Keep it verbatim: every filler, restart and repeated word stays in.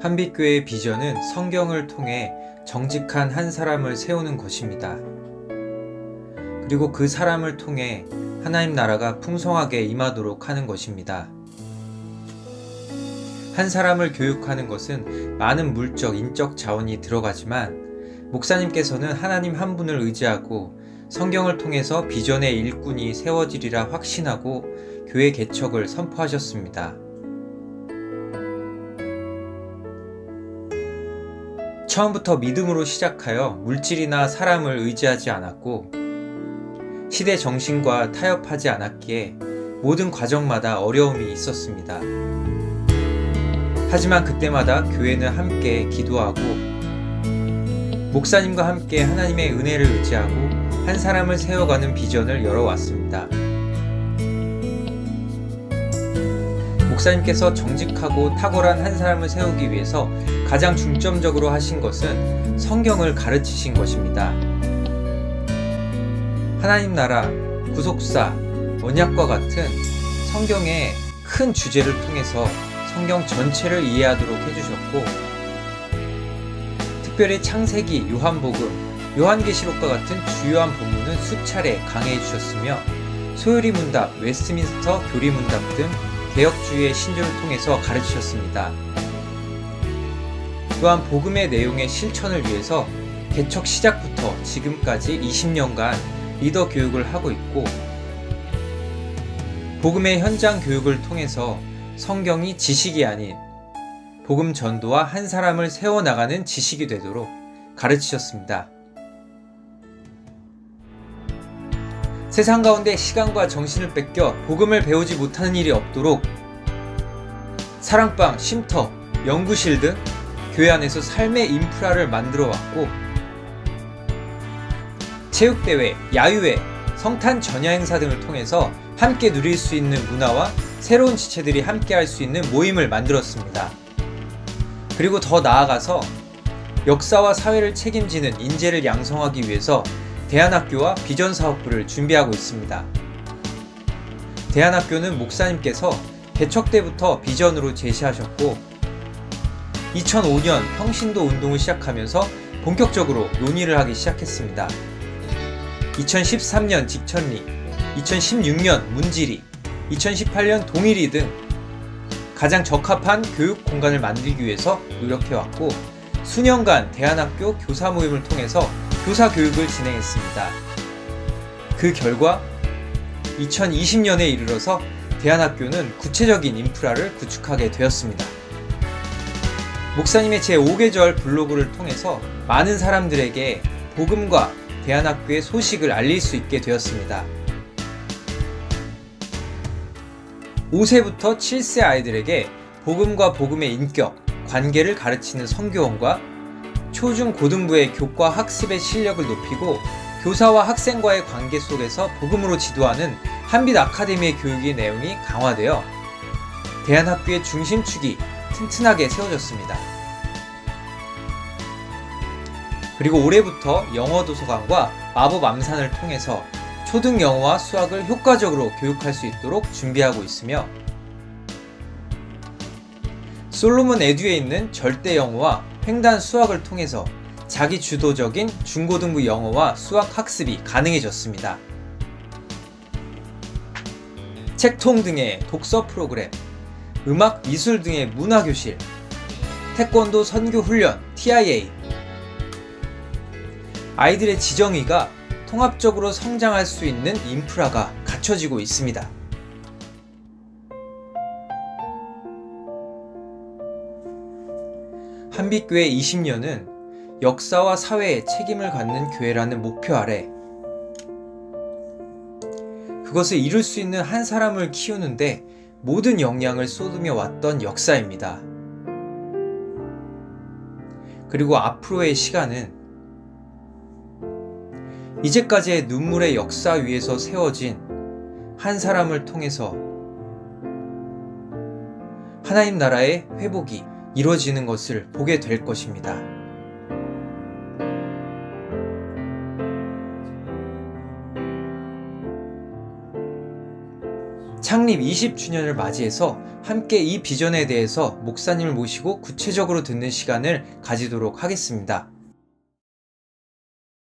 한빛교회의 비전은 성경을 통해 정직한 한 사람을 세우는 것입니다. 그리고 그 사람을 통해 하나님 나라가 풍성하게 임하도록 하는 것입니다. 한 사람을 교육하는 것은 많은 물적, 인적 자원이 들어가지만 목사님께서는 하나님 한 분을 의지하고 성경을 통해서 비전의 일꾼이 세워지리라 확신하고 교회 개척을 선포하셨습니다. 처음부터 믿음으로 시작하여 물질이나 사람을 의지하지 않았고 시대 정신과 타협하지 않았기에 모든 과정마다 어려움이 있었습니다. 하지만 그때마다 교회는 함께 기도하고 목사님과 함께 하나님의 은혜를 의지하고 한 사람을 세워가는 비전을 열어왔습니다. 목사님께서 정직하고 탁월한 한 사람을 세우기 위해서 가장 중점적으로 하신 것은 성경을 가르치신 것입니다. 하나님 나라, 구속사, 언약과 같은 성경의 큰 주제를 통해서 성경 전체를 이해하도록 해주셨고 특별히 창세기, 요한복음, 요한계시록과 같은 주요한 본문은 수차례 강해해 주셨으며 소요리 문답, 웨스트민스터 교리 문답 등 개혁주의의 신조를 통해서 가르치셨습니다. 또한 복음의 내용의 실천을 위해서 개척 시작부터 지금까지 이십 년간 리더 교육을 하고 있고 복음의 현장 교육을 통해서 성경이 지식이 아닌 복음 전도와 한 사람을 세워나가는 지식이 되도록 가르치셨습니다. 세상 가운데 시간과 정신을 뺏겨 복음을 배우지 못하는 일이 없도록 사랑방, 쉼터, 연구실 등 교회 안에서 삶의 인프라를 만들어 왔고 체육대회, 야유회, 성탄 전야 행사 등을 통해서 함께 누릴 수 있는 문화와 새로운 지체들이 함께 할 수 있는 모임을 만들었습니다. 그리고 더 나아가서 역사와 사회를 책임지는 인재를 양성하기 위해서 대안학교와 비전사업부를 준비하고 있습니다. 대안학교는 목사님께서 개척 때부터 비전으로 제시하셨고 이천오 년 평신도 운동을 시작하면서 본격적으로 논의를 하기 시작했습니다. 이천십삼 년 직천리, 이천십육 년 문지리, 이천십팔 년 동일이 등 가장 적합한 교육 공간을 만들기 위해서 노력해왔고 수년간 대안학교 교사 모임을 통해서 교사 교육을 진행했습니다. 그 결과 이천이십 년에 이르러서 대안학교는 구체적인 인프라를 구축하게 되었습니다. 목사님의 제오 계절 블로그를 통해서 많은 사람들에게 복음과 대안학교의 소식을 알릴 수 있게 되었습니다. 오 세부터 칠 세 아이들에게 복음과 복음의 인격, 관계를 가르치는 선교원과 초중 고등부의 교과 학습의 실력을 높이고 교사와 학생과의 관계 속에서 복음으로 지도하는 한빛 아카데미의 교육의 내용이 강화되어 대안학교의 중심축이 튼튼하게 세워졌습니다. 그리고 올해부터 영어도서관과 마법암산을 통해서 초등 영어와 수학을 효과적으로 교육할 수 있도록 준비하고 있으며 솔로몬 에듀에 있는 절대 영어와 횡단 수학을 통해서 자기 주도적인 중고등부 영어와 수학 학습이 가능해졌습니다. 책통 등의 독서 프로그램, 음악, 미술 등의 문화교실, 태권도 선교훈련, 티아이에이, 아이들의 지정의가 통합적으로 성장할 수 있는 인프라가 갖춰지고 있습니다. 한빛교회 이십 년은 역사와 사회에 책임을 갖는 교회라는 목표 아래 그것을 이룰 수 있는 한 사람을 키우는데 모든 역량을 쏟으며 왔던 역사입니다. 그리고 앞으로의 시간은 이제까지의 눈물의 역사 위에서 세워진 한 사람을 통해서 하나님 나라의 회복이 이루어지는 것을 보게 될 것입니다. 창립 이십 주년을 맞이해서 함께 이 비전에 대해서 목사님을 모시고 구체적으로 듣는 시간을 가지도록 하겠습니다.